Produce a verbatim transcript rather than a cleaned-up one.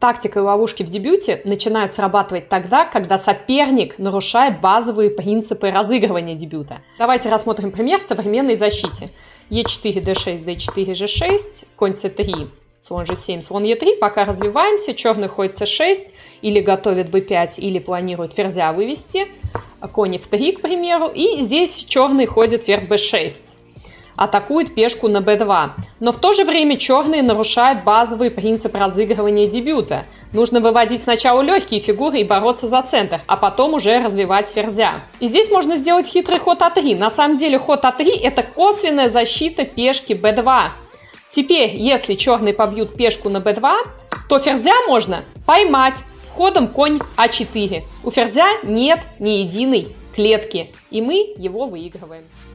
Тактика и ловушки в дебюте начинают срабатывать тогда, когда соперник нарушает базовые принципы разыгрывания дебюта. Давайте рассмотрим пример в современной защите. е четыре, дэ шесть, дэ четыре, жэ шесть, конь цэ три, слон жэ семь, слон е три. Пока развиваемся, черный ходит цэ шесть, или готовит бэ пять, или планирует ферзя вывести. Конь эф три, к примеру. И здесь черный ходит ферзь бэ шесть. Атакует пешку на бэ два. Но в то же время черные нарушают базовый принцип разыгрывания дебюта. Нужно выводить сначала легкие фигуры и бороться за центр, а потом уже развивать ферзя. И здесь можно сделать хитрый ход а три. На самом деле ход а три — это косвенная защита пешки бэ два. Теперь, если черные побьют пешку на бэ два, то ферзя можно поймать ходом конь а четыре. У ферзя нет ни единой клетки, и мы его выигрываем.